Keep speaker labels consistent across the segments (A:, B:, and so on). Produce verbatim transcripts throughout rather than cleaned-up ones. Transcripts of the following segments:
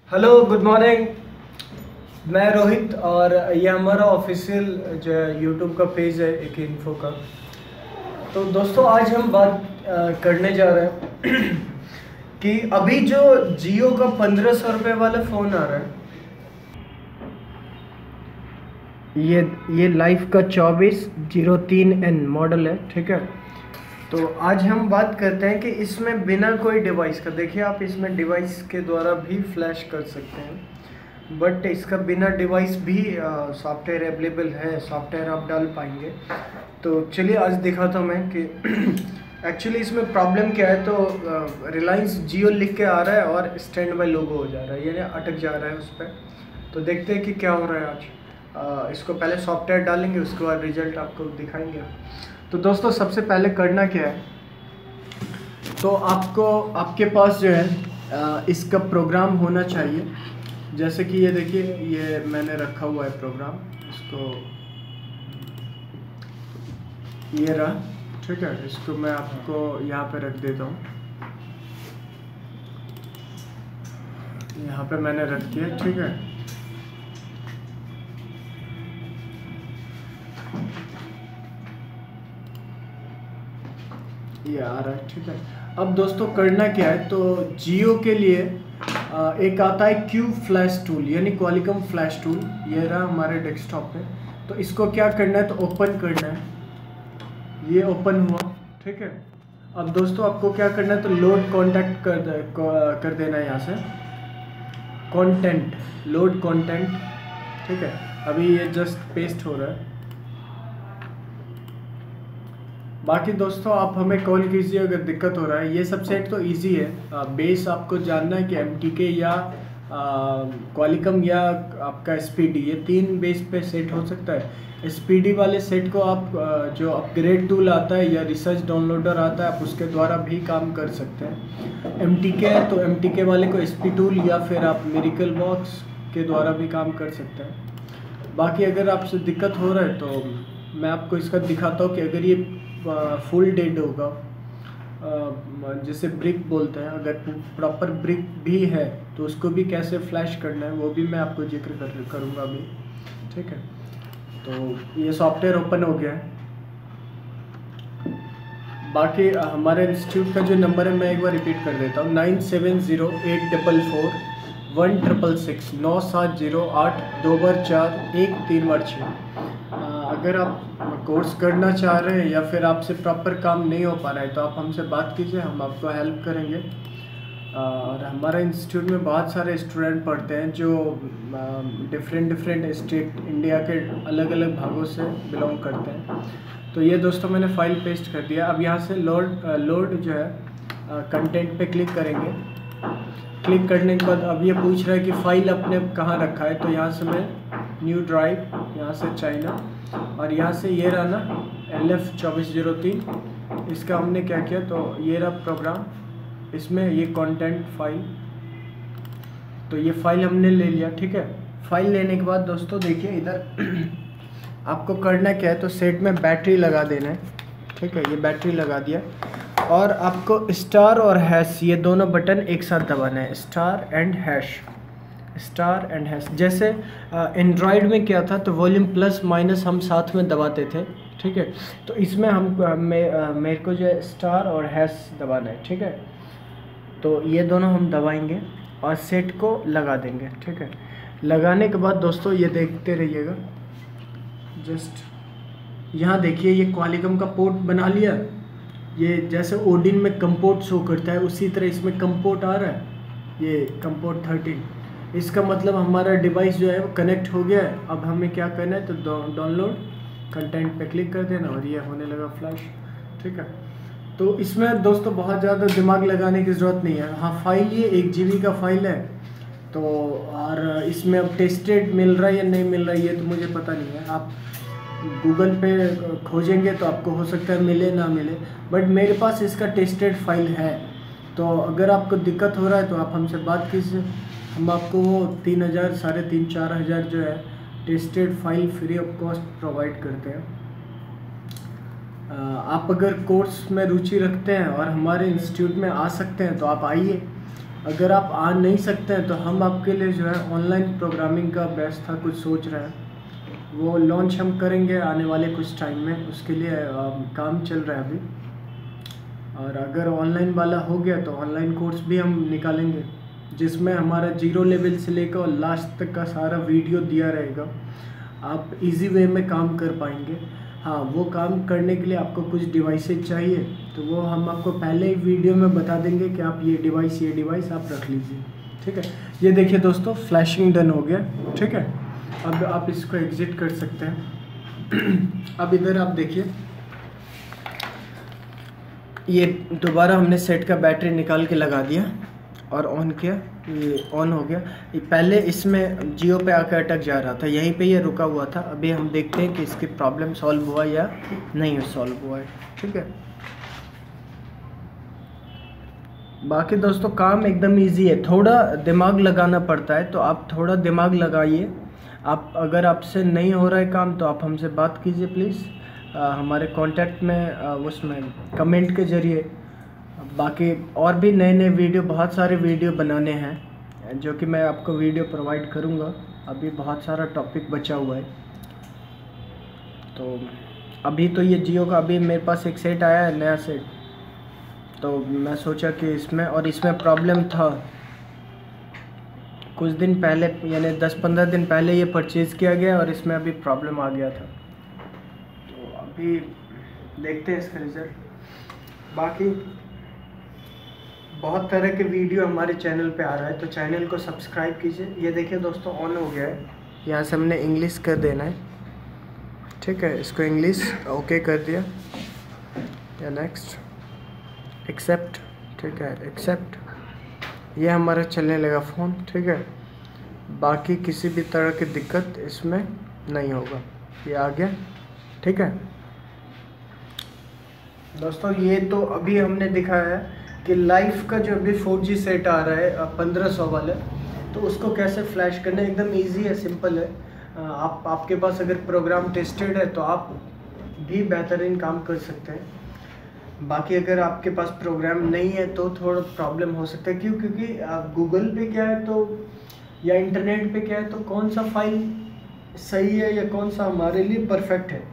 A: Hello good morning. मैं रोहित और ये हमारा ऑफिशियल जो है यूट्यूब का पेज है एक इन्फो का। तो दोस्तों आज हम बात अ, करने जा रहे हैं कि अभी जो जियो का पंद्रह सौ रुपये वाला फ़ोन आ रहा है, ये ये लाइफ का चौबीस जीरो तीन एन मॉडल है, ठीक है। तो आज हम बात करते हैं कि इसमें बिना कोई डिवाइस का, देखिए आप इसमें डिवाइस के द्वारा भी फ्लैश कर सकते हैं, बट इसका बिना डिवाइस भी सॉफ्टवेयर अवेलेबल है, सॉफ्टवेयर आप डाल पाएंगे। तो चलिए आज दिखाता हूँ मैं कि एक्चुअली इसमें प्रॉब्लम क्या है। तो रिलायंस जियो लिख के आ रहा है और स्टैंड बाय लोगो हो जा रहा है, यानी अटक जा रहा है उस पर। तो देखते हैं कि क्या हो रहा है आज। आ, इसको पहले सॉफ्टवेयर डालेंगे, उसके बाद रिजल्ट आपको दिखाएंगे। तो दोस्तों सबसे पहले करना क्या है, तो आपको आपके पास जो है इसका प्रोग्राम होना चाहिए। जैसे कि ये देखिए, ये मैंने रखा हुआ है प्रोग्राम, इसको ये रहा, ठीक है। इसको मैं आपको यहाँ पे रख देता हूँ, यहाँ पे मैंने रख दिया, ठीक है। ये आ रहा है, ठीक है। अब दोस्तों करना क्या है, तो जियो के लिए एक आता है क्यू फ्लैश टूल, यानी क्वालिकॉम फ्लैश टूल। ये रहा हमारे डेस्कटॉप पे। तो इसको क्या करना है, तो ओपन करना है। ये ओपन हुआ, ठीक है। अब दोस्तों आपको क्या करना है, तो लोड कॉन्टेक्ट कर दे, कर देना है यहाँ से, कंटेंट, लोड कंटेंट, ठीक है। अभी ये जस्ट पेस्ट हो रहा है। बाकी दोस्तों आप हमें कॉल कीजिए अगर दिक्कत हो रहा है। ये सब सेट तो इजी है। बेस आपको जानना है कि एम टी के या क्वालिकॉम या आपका एस पी डी, ये तीन बेस पे सेट हो सकता है। एस पी डी वाले सेट को आप आ, जो अपग्रेड टूल आता है या रिसर्च डाउनलोडर आता है, आप उसके द्वारा भी काम कर सकते हैं। एम टी के है तो एम टी के वाले को एस पी टूल या फिर आप मिरेकल बॉक्स के द्वारा भी काम कर सकते हैं। बाकी अगर आपसे दिक्कत हो रहा है तो मैं आपको इसका दिखाता हूँ कि अगर ये फुल डेड होगा, जैसे ब्रिक बोलते हैं, अगर प्रॉपर ब्रिक भी है तो उसको भी कैसे फ्लैश करना है वो भी मैं आपको जिक्र कर करूँगा अभी, ठीक है। तो ये सॉफ्टवेयर ओपन हो गया है। बाकी हमारे इंस्टीट्यूट का जो नंबर है मैं एक बार रिपीट कर देता हूँ, nine seven zero eight double four one triple six, नौ सात जीरो आठ दो बार चार एक तीन बार छः। अगर आप कोर्स करना चाह रहे हैं या फिर आपसे प्रॉपर काम नहीं हो पा रहा है तो आप हमसे बात कीजिए, हम आपको हेल्प करेंगे। और हमारा इंस्टीट्यूट में बहुत सारे स्टूडेंट पढ़ते हैं जो डिफरेंट डिफरेंट स्टेट, इंडिया के अलग अलग भागों से बिलोंग करते हैं। तो ये दोस्तों मैंने फाइल पेस्ट कर दिया। अब यहाँ से लोड लोड जो है कंटेंट पे क्लिक करेंगे। क्लिक करने के बाद अब ये पूछ रहा है कि फ़ाइल आपने कहाँ रखा है, तो यहाँ से मैं न्यू ड्राइव, यहाँ से चाइना, और यहाँ से ये रहा ना एल एफ चौबीस जीरो तीन, इसका हमने क्या किया, तो ये रहा प्रोग्राम, इसमें ये कंटेंट फाइल, तो ये फाइल हमने ले लिया, ठीक है। फाइल लेने के बाद दोस्तों देखिए इधर आपको करना क्या है, तो सेट में बैटरी लगा देना है, ठीक है। ये बैटरी लगा दिया और आपको स्टार और हैश, ये दोनों बटन एक साथ दबाना है, star and hash, star and hash. जैसे एंड्रॉयड में क्या था, तो वॉल्यूम प्लस माइनस हम साथ में दबाते थे, ठीक है। तो इसमें हम मे, मेरे को जो है स्टार और हैश दबाना है, ठीक है। तो ये दोनों हम दबाएंगे और सेट को लगा देंगे, ठीक है। लगाने के बाद दोस्तों ये देखते रहिएगा, जस्ट यहाँ देखिए ये क्वालिकॉम का पोर्ट बना लिया। ये जैसे ओडिन में कंपोर्ट शो करता है उसी तरह इसमें कंपोर्ट आ रहा है, ये कंपोर्ट थर्टीन। इसका मतलब हमारा डिवाइस जो है वो कनेक्ट हो गया है। अब हमें क्या करना है, तो डाउनलोड कंटेंट पे क्लिक कर देना और ये होने लगा फ्लैश, ठीक है। तो इसमें दोस्तों बहुत ज़्यादा दिमाग लगाने की ज़रूरत नहीं है। हाँ, फाइल ये एक जी बी का फाइल है, तो और इसमें अब टेस्टेड मिल रहा है या नहीं मिल रहा है ये तो मुझे पता नहीं है। आप गूगल पे खोजेंगे तो आपको हो सकता है मिले ना मिले, बट मेरे पास इसका टेस्टेड फाइल है। तो अगर आपको दिक्कत हो रहा है तो आप हमसे बात कीजिए, हम आपको वो तीन हज़ार साढ़े तीन चार हज़ार जो है tested file free of cost provide करते हैं। आप अगर कोर्स में रुचि रखते हैं और हमारे इंस्टीट्यूट में आ सकते हैं तो आप आइए। अगर आप आ नहीं सकते हैं तो हम आपके लिए जो है ऑनलाइन प्रोग्रामिंग का बेस्ट था कुछ सोच रहे हैं, वो लॉन्च हम करेंगे आने वाले कुछ टाइम में, उसके लिए आ, काम चल रहा है अभी। और अगर ऑनलाइन वाला हो गया तो ऑनलाइन कोर्स भी हम निकालेंगे जिसमें हमारा जीरो लेवल से लेकर लास्ट तक का सारा वीडियो दिया रहेगा, आप इजी वे में काम कर पाएंगे। हाँ, वो काम करने के लिए आपको कुछ डिवाइसेज चाहिए तो वो हम आपको पहले ही वीडियो में बता देंगे कि आप ये डिवाइस ये डिवाइस आप रख लीजिए, ठीक है। ये देखिए दोस्तों, फ्लैशिंग डन हो गया, ठीक है। अब आप इसको एग्जिट कर सकते हैं। अब इधर आप देखिए, ये दोबारा हमने सेट का बैटरी निकाल के लगा दिया और ऑन किया, ये ऑन हो गया। ये पहले इसमें जियो पे आकर अटक जा रहा था, यहीं पे ये रुका हुआ था। अभी हम देखते हैं कि इसकी प्रॉब्लम सॉल्व हुआ या नहीं सॉल्व हुआ है, ठीक है। बाकी दोस्तों काम एकदम इजी है, थोड़ा दिमाग लगाना पड़ता है, तो आप थोड़ा दिमाग लगाइए। आप अगर आपसे नहीं हो रहा है काम तो आप हमसे बात कीजिए प्लीज़, हमारे कांटेक्ट में आ, उसमें कमेंट के ज़रिए। बाकी और भी नए नए वीडियो, बहुत सारे वीडियो बनाने हैं जो कि मैं आपको वीडियो प्रोवाइड करूंगा। अभी बहुत सारा टॉपिक बचा हुआ है, तो अभी तो ये जियो का अभी मेरे पास एक सेट आया है, नया सेट, तो मैं सोचा कि इसमें, और इसमें प्रॉब्लम था कुछ दिन पहले, यानी दस पंद्रह दिन पहले ये परचेज़ किया गया और इसमें अभी प्रॉब्लम आ गया था, तो अभी देखते हैं इसका रिज़ल्ट। बाकी बहुत तरह के वीडियो हमारे चैनल पे आ रहा है, तो चैनल को सब्सक्राइब कीजिए। ये देखिए दोस्तों, ऑन हो गया है, यहाँ से हमने इंग्लिश कर देना है, ठीक है। इसको इंग्लिश ओके कर दिया, या नेक्स्ट एक्सेप्ट, ठीक है, एक्सेप्ट। ये हमारा चलने लगा फ़ोन, ठीक है। बाकी किसी भी तरह की दिक्कत इसमें नहीं होगा, ये आ गया, ठीक है दोस्तों। ये तो अभी हमने दिखाया है कि लाइफ का जो अभी फोर जी सेट आ रहा है पंद्रह सौ वाला, तो उसको कैसे फ्लैश करना है, एकदम इजी है, सिंपल है। आप आपके पास अगर प्रोग्राम टेस्टेड है तो आप भी बेहतरीन काम कर सकते हैं। बाकी अगर आपके पास प्रोग्राम नहीं है तो थोड़ा प्रॉब्लम हो सकता है, क्यों क्योंकि गूगल पे क्या है तो, या इंटरनेट पे क्या है तो कौन सा फाइल सही है या कौन सा हमारे लिए परफेक्ट है,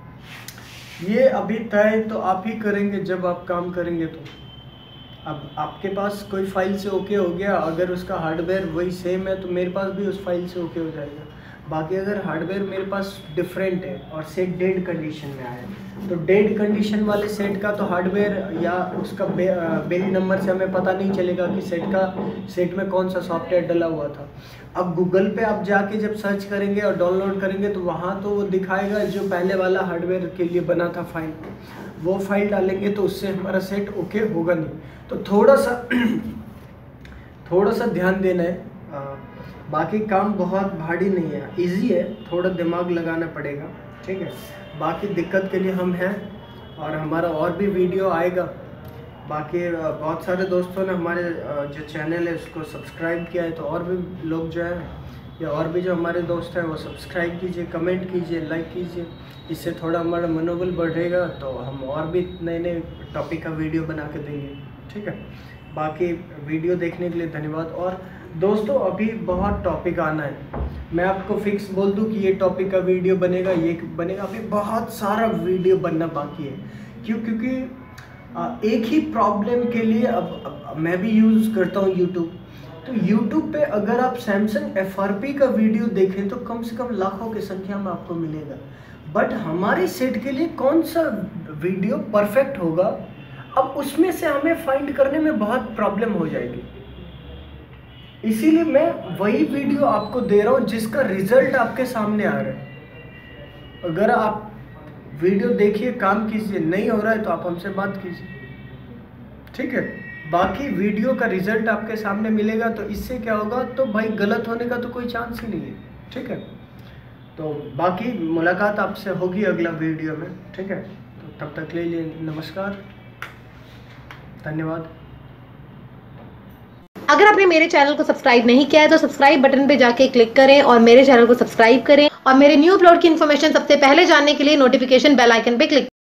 A: ये अभी तय तो आप ही करेंगे जब आप काम करेंगे। तो अब आपके पास कोई फाइल से ओके हो गया, अगर उसका हार्डवेयर वही सेम है तो मेरे पास भी उस फाइल से ओके हो जाएगा। बाकी अगर हार्डवेयर मेरे पास डिफरेंट है और सेट डेड कंडीशन में आया है, तो डेड कंडीशन वाले सेट का तो हार्डवेयर या उसका बिल्ड नंबर से हमें पता नहीं चलेगा कि सेट का सेट में कौन सा सॉफ्टवेयर डला हुआ था। अब गूगल पे आप जाके जब सर्च करेंगे और डाउनलोड करेंगे तो वहाँ तो वो दिखाएगा जो पहले वाला हार्डवेयर के लिए बना था फाइल, वो फाइल डालेंगे तो उससे हमारा सेट ओके होगा नहीं। तो थोड़ा सा थोड़ा सा ध्यान देना है। आ, बाकी काम बहुत भारी नहीं है, इजी है, थोड़ा दिमाग लगाना पड़ेगा, ठीक है। बाकी दिक्कत के लिए हम हैं और हमारा और भी वीडियो आएगा। बाकी बहुत सारे दोस्तों ने हमारे जो चैनल है उसको सब्सक्राइब किया है, तो और भी लोग जो है या और भी जो हमारे दोस्त हैं वो सब्सक्राइब कीजिए, कमेंट कीजिए, लाइक कीजिए, इससे थोड़ा हमारा मनोबल बढ़ेगा, तो हम और भी नए नए टॉपिक का वीडियो बना के देंगे, ठीक है। बाकी वीडियो देखने के लिए धन्यवाद। और दोस्तों अभी बहुत टॉपिक आना है, मैं आपको फिक्स बोल दूं कि ये टॉपिक का वीडियो बनेगा, ये बनेगा, अभी बहुत सारा वीडियो बनना बाकी है। क्यों? क्योंकि एक ही प्रॉब्लम के लिए अब, अब मैं भी यूज़ करता हूँ यूट्यूब, तो यूट्यूब पे अगर आप सैमसंग एफ आर पी का वीडियो देखें तो कम से कम लाखों की संख्या में आपको मिलेगा, बट हमारे सेट के लिए कौन सा वीडियो परफेक्ट होगा, अब उसमें से हमें फाइंड करने में बहुत प्रॉब्लम हो जाएगी। इसीलिए मैं वही वीडियो आपको दे रहा हूँ जिसका रिजल्ट आपके सामने आ रहा है। अगर आप वीडियो देखिए, काम कीजिए, नहीं हो रहा है तो आप हमसे बात कीजिए, ठीक है। बाकी वीडियो का रिजल्ट आपके सामने मिलेगा, तो इससे क्या होगा, तो भाई गलत होने का तो कोई चांस ही नहीं है, ठीक है। तो बाकी मुलाकात आपसे होगी अगला वीडियो में, ठीक है। तो तब तक ले लिए नमस्कार, धन्यवाद।
B: अगर आपने मेरे चैनल को सब्सक्राइब नहीं किया है तो सब्सक्राइब बटन पे जाके क्लिक करें और मेरे चैनल को सब्सक्राइब करें, और मेरे न्यू अपलोड की इन्फॉर्मेशन सबसे पहले जानने के लिए नोटिफिकेशन बेल आइकन पे क्लिक